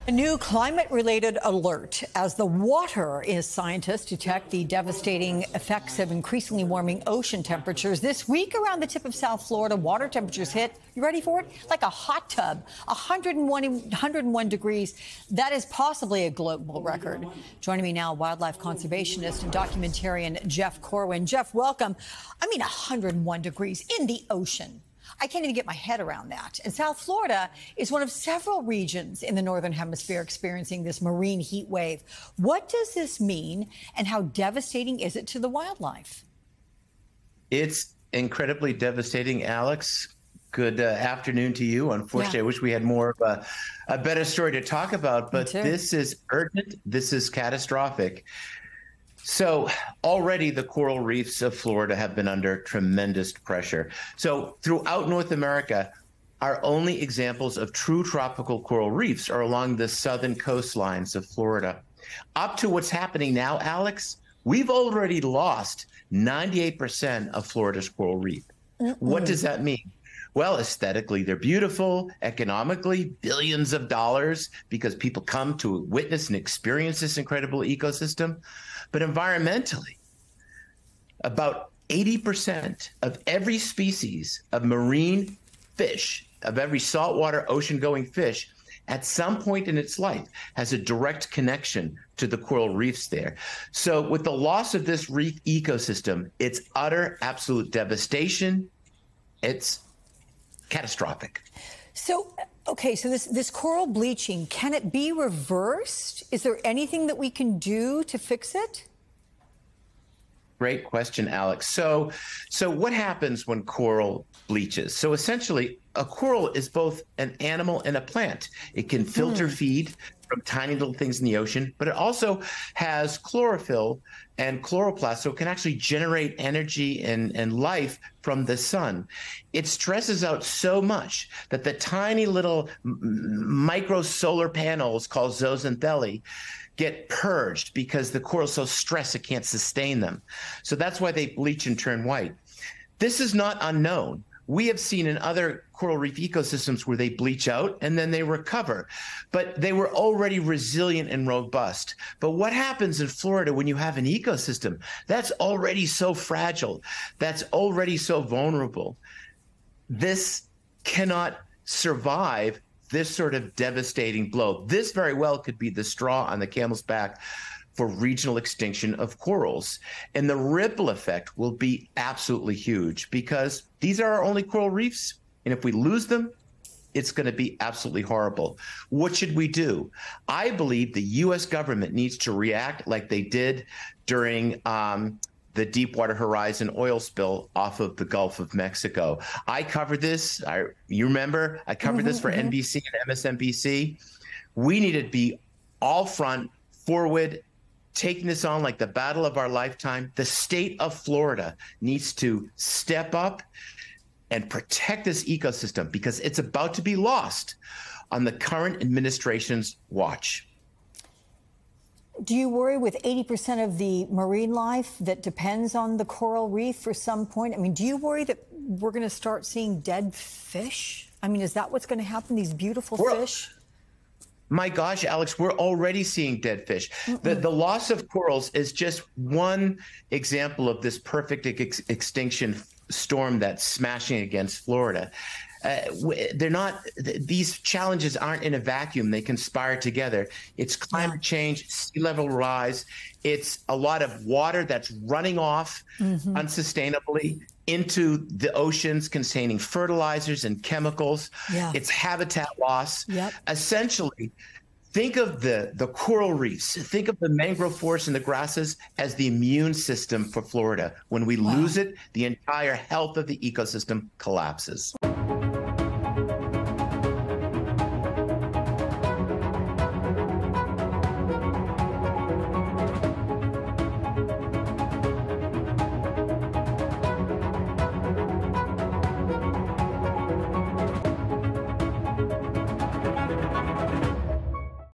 A new climate-related alert as the water is scientists detect the devastating effects of increasingly warming ocean temperatures. This week around the tip of South Florida, water temperatures hit, you ready for it? Like a hot tub, 101 degrees. That is possibly a global record. Joining me now, wildlife conservationist and documentarian Jeff Corwin. Jeff, welcome. 101 degrees in the ocean. I can't even get my head around that. And South Florida is one of several regions in the Northern Hemisphere experiencing this marine heat wave. What does this mean, and how devastating is it to the wildlife? It's incredibly devastating, Alex. Good afternoon to you. Unfortunately, I wish we had more of a better story to talk about, but this is urgent. This is catastrophic. So already the coral reefs of Florida have been under tremendous pressure. So throughout North America, our only examples of true tropical coral reefs are along the southern coastlines of Florida. Up to what's happening now, Alex, we've already lost 98% of Florida's coral reef. What does that mean? Well, aesthetically, they're beautiful. Economically, billions of dollars because people come to witness and experience this incredible ecosystem. But environmentally, about 80% of every species of marine fish, of every saltwater ocean-going fish, at some point in its life has a direct connection to the coral reefs there. So with the loss of this reef ecosystem, it's utter, absolute devastation. It's catastrophic. So, okay, so this coral bleaching, can it be reversed? Is there anything that we can do to fix it? Great question, Alex. So what happens when coral bleaches? So essentially, a coral is both an animal and a plant. It can filter feed from tiny little things in the ocean, but it also has chlorophyll and chloroplast, so it can actually generate energy and life from the sun. It stresses out so much that the tiny little micro solar panels called zooxanthellae get purged because the coral's so stressed it can't sustain them. So that's why they bleach and turn white. This is not unknown. We have seen in other coral reef ecosystems where they bleach out and then they recover, but they were already resilient and robust. But what happens in Florida when you have an ecosystem that's already so fragile, that's already so vulnerable? This cannot survive this sort of devastating blow. This very well could be the straw on the camel's back for regional extinction of corals. And the ripple effect will be absolutely huge because these are our only coral reefs. And if we lose them, it's going to be absolutely horrible. What should we do? I believe the U.S. government needs to react like they did during the Deepwater Horizon oil spill off of the Gulf of Mexico. I covered this. You remember, I covered this for NBC and MSNBC. We need to be all front, forward, taking this on like the battle of our lifetime. The state of Florida needs to step up and protect this ecosystem because it's about to be lost on the current administration's watch. Do you worry with 80% of the marine life that depends on the coral reef for some point? I mean, do you worry that we're going to start seeing dead fish? I mean, is that what's going to happen, these beautiful fish? My gosh, Alex, we're already seeing dead fish. The loss of corals is just one example of this perfect extinction storm that's smashing against Florida. These challenges aren't in a vacuum. They conspire together. It's climate change, sea level rise. It's a lot of water that's running off unsustainably into the oceans containing fertilizers and chemicals. It's habitat loss. Essentially, think of the coral reefs, think of the mangrove forests and the grasses as the immune system for Florida. When we lose it, the entire health of the ecosystem collapses.